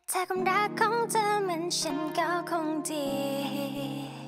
ถ้าความรักของเธอเหมือนฉันก็คงดี